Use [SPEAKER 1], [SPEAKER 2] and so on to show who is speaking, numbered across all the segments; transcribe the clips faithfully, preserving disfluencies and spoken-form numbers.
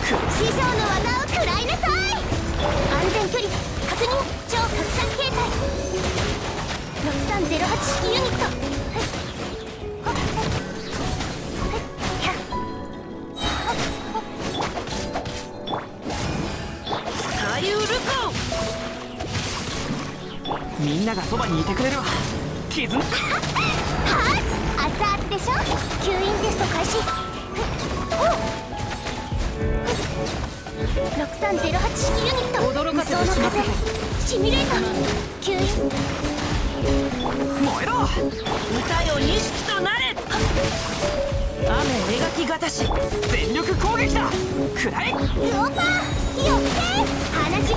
[SPEAKER 1] 師匠の技を食らいなさい。安全距離確認。超拡散形態ろくさんゼロはち式ユニット。サリュールコ
[SPEAKER 2] みんながそばにいてくれるわ。絆は
[SPEAKER 1] あ熱々でしょ。吸引テスト開始。ろくさんゼロはち式ユニット。驚かせの風シミュレーター吸引。
[SPEAKER 2] 燃えろ。
[SPEAKER 3] 歌よ錦となれ。雨描きがたし
[SPEAKER 2] 全力攻撃だ。くらえ。
[SPEAKER 1] ウオパーよって話。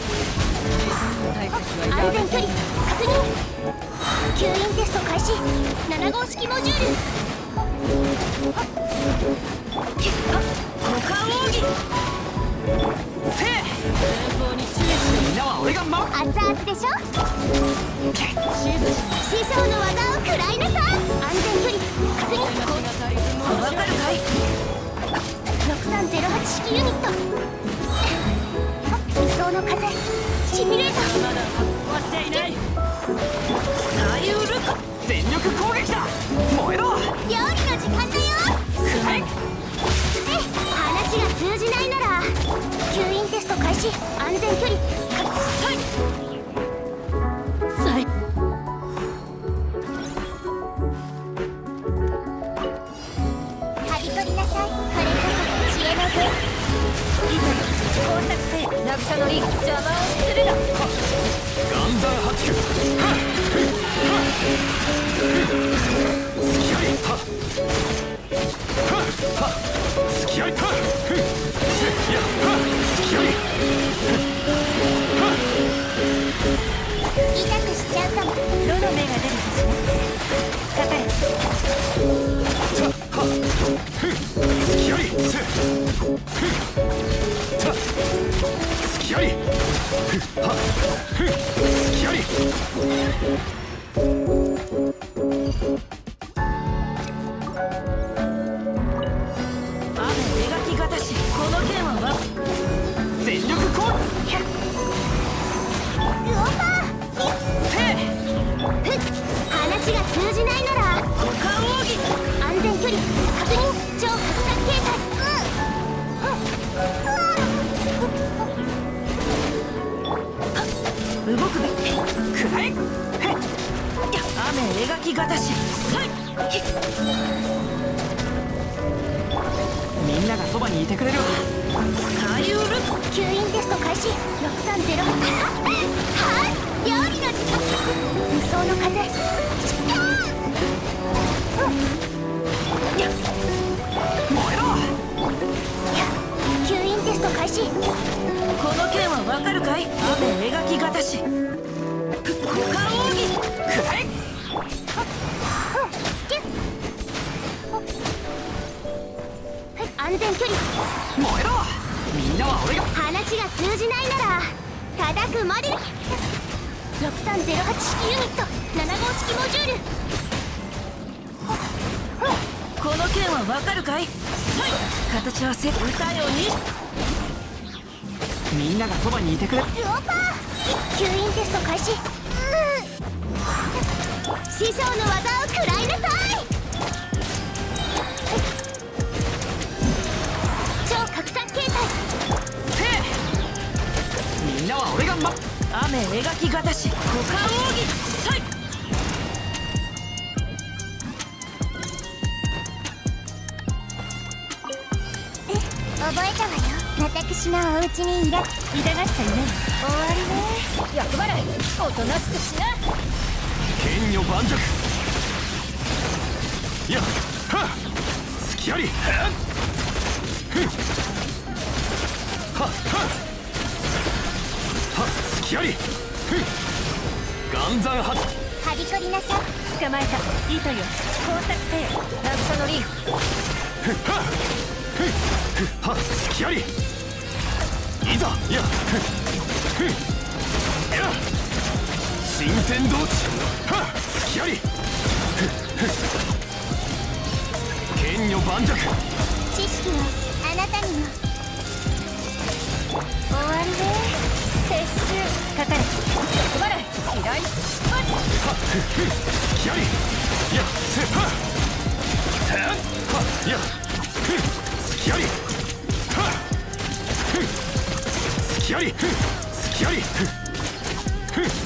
[SPEAKER 1] 安全距離確認。吸引テスト開始。なな号式モジュール。
[SPEAKER 3] 股間奥義
[SPEAKER 2] せい。みんなは俺が守る。
[SPEAKER 1] 熱々でしょ。師匠の技を食らいなさい。安全距離確認。
[SPEAKER 3] わかるかい。
[SPEAKER 1] ろくさんゼロはち式ユニット。理想の風シミュレーター。
[SPEAKER 3] まだ終わっていない。サリュールコ
[SPEAKER 2] 全力攻撃だ。燃えろ。
[SPEAKER 1] 料理の時間だよ。
[SPEAKER 2] くらえ。
[SPEAKER 1] 話が通じないなら吸引テスト開始。安全距離
[SPEAKER 3] はいさい。
[SPEAKER 1] はびこりなさい。これこそ知恵の分。
[SPEAKER 3] 工作せ渚のリン邪魔をするな。
[SPEAKER 2] 岩山八九。隙あり。隙あり。いや隙あり。
[SPEAKER 1] 痛くしちゃうかも。
[SPEAKER 3] どの目が出るかしら。硬い
[SPEAKER 2] 隙あり。隙あり。隙あり。
[SPEAKER 3] 雨描きがたしこの剣は
[SPEAKER 2] 全力攻撃。
[SPEAKER 1] ウオパー
[SPEAKER 2] せい。
[SPEAKER 1] 話が通じないなら
[SPEAKER 3] 股間奥義
[SPEAKER 1] 安全距離確認。超拡散形態。
[SPEAKER 3] 動くべき。
[SPEAKER 2] くらえ。
[SPEAKER 3] 雨描きがたし
[SPEAKER 2] みんながそばにいてくれるわ。
[SPEAKER 3] サリュール
[SPEAKER 1] 吸引テスト開始。ろくさんゼロはち料理の時間。理想の風
[SPEAKER 2] 燃えろ。
[SPEAKER 1] 吸引テスト開始。
[SPEAKER 3] この剣はわかるかい。雨描きがたし股間奥義
[SPEAKER 2] くらえ。
[SPEAKER 1] 安全距離
[SPEAKER 2] 燃えろ。みんなは俺が。
[SPEAKER 1] 話が通じないなら叩くまで。ろくさんゼロはち式ユニット。なな号式モジュール。
[SPEAKER 3] この剣はわかるかい。形はせ歌よに
[SPEAKER 2] みんながそばにいてくれ。
[SPEAKER 1] ルオパー吸引テスト開始。師匠の技を食らいなさい。超拡散形態
[SPEAKER 2] せい。みんなは俺がま。
[SPEAKER 3] 雨描きがたし股間奥義さい。
[SPEAKER 1] 覚えたわよ。私のお家にいら痛がっちゃいない。終わりね。
[SPEAKER 3] 厄払いおとなしくしな。
[SPEAKER 2] 剣女盤石。いやはっ隙あり。はっはっはっ隙あり。岩山八。
[SPEAKER 1] はびこりなさい。
[SPEAKER 3] 捕まえた糸よ工作せよ渚のリーフ
[SPEAKER 2] はっはっ隙あり。いざいやふんいや新天道地。はっ隙あり。剣女盤石。
[SPEAKER 1] 知識はあなたにも。 終わりで撤収かかれ配れ嫌い
[SPEAKER 2] はっふっふっやりやせはっはっやふっすきやりはっふっすきやりふっすきやりふっふっ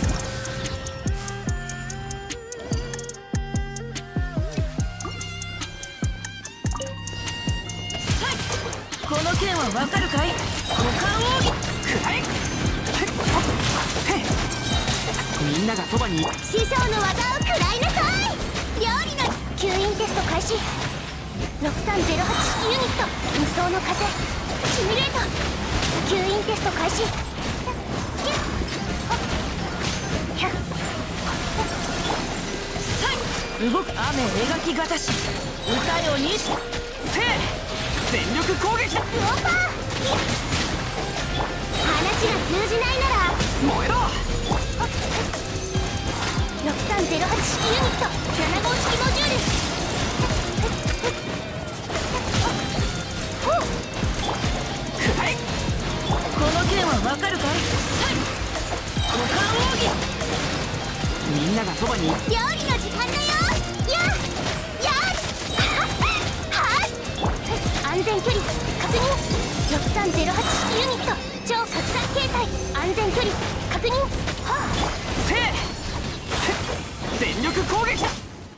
[SPEAKER 3] この剣はわかるかい？五感奥義くらえ。みんながそばに。
[SPEAKER 1] 師匠の技を食らいなさい。料理の吸引テスト開始。ろくさんゼロはち式ユニット無双の風シミュレート吸引テスト開始。
[SPEAKER 3] 動く雨描きがたし歌よにしせ全力攻撃だ。
[SPEAKER 1] ウォーパー話が通じないなら
[SPEAKER 3] 燃えろ。
[SPEAKER 1] ろくさんゼロはち式ユニットなな号式モジュール
[SPEAKER 3] くらえ。この剣はわかるかい？五感奥義みんながそばに。
[SPEAKER 1] 料理の時間だよ。ややはっ安全距離確認。ろくさんゼロはち式ユニット超拡散形態安全距離確認。はあ
[SPEAKER 3] せ全力攻撃だ。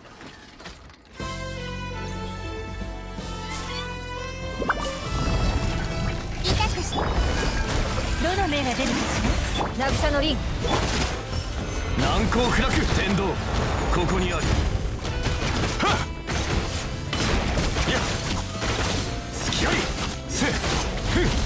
[SPEAKER 1] 痛くしどの目が出るかしら。渚の凛
[SPEAKER 2] 難攻不落天道ここにある。はっやすきやりせふっ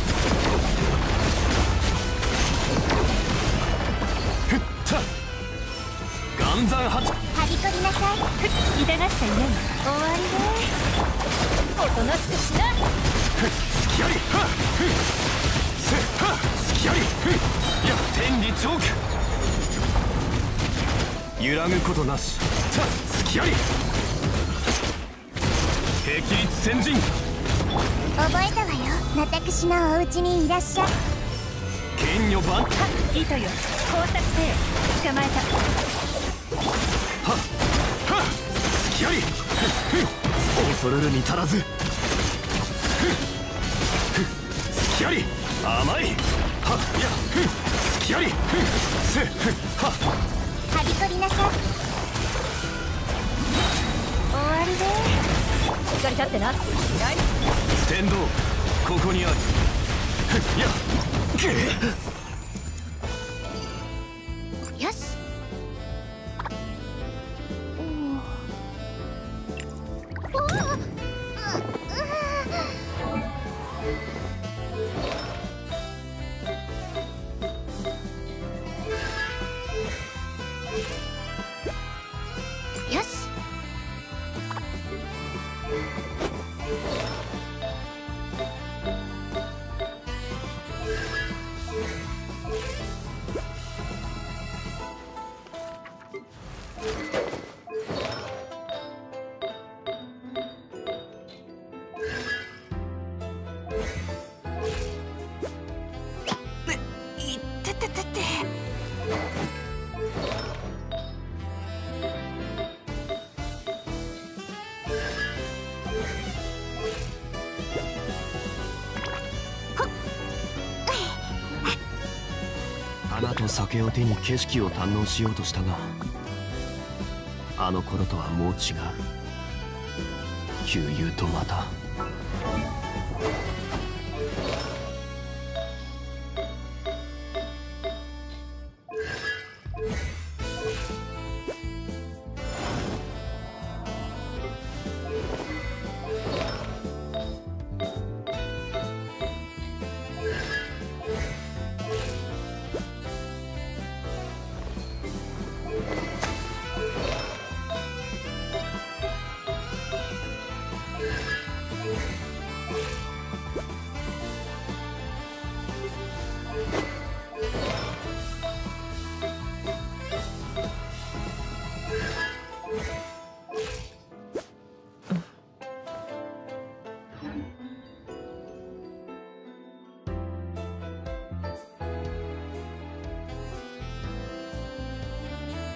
[SPEAKER 2] ふった岩山八
[SPEAKER 1] はびこりなさい。痛がっちゃいない。終わりでおとなしくしな。
[SPEAKER 2] ふっすきやりはっふっせはっすきやりふっや天理チョーク揺らぐことなし。さすきやり霹靂先陣
[SPEAKER 1] 覚えたわよ。私のお家にいらっしゃい。
[SPEAKER 2] 剣女番はっ
[SPEAKER 1] 糸よ工作せ捕まえた。
[SPEAKER 2] はっすきやりふっふっ恐るるに足らずふっふっすきやり甘いはっやふっすきやりふっせふっはっ
[SPEAKER 1] はびこりなさい。終わりでしっかり立ってな。
[SPEAKER 2] 天道ここにある。ふっや
[SPEAKER 1] よし。おおおよし。
[SPEAKER 3] いってててて。
[SPEAKER 2] 花と酒を手に景色を堪能しようとしたが、あの頃とはもう違う。旧友とまた